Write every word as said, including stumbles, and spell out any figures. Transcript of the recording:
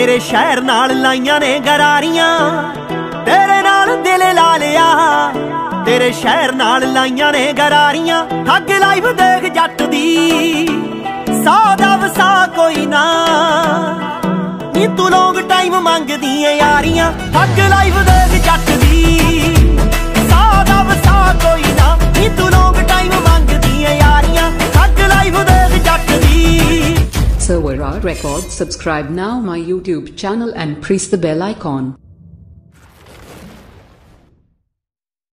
तेरे शहर नाल लाइयां ने गरारियां, तेरे नाल दिल ला लिया। तेरे शहर नाल लाइयां ने गरारियां, ठग लाइव देख जट दी, सौ दा वसा कोई ना। नी तू लॉन्ग टाइम मंगदी है यारियां, ठग लाइव देख जट दी, सौ दा वसा कोई ना। नी तू लॉन्ग टाइम मंगदी है यारियां, ठग लाइव देख जट दी। Survera Records. Subscribe now my YouTube channel and press the bell icon.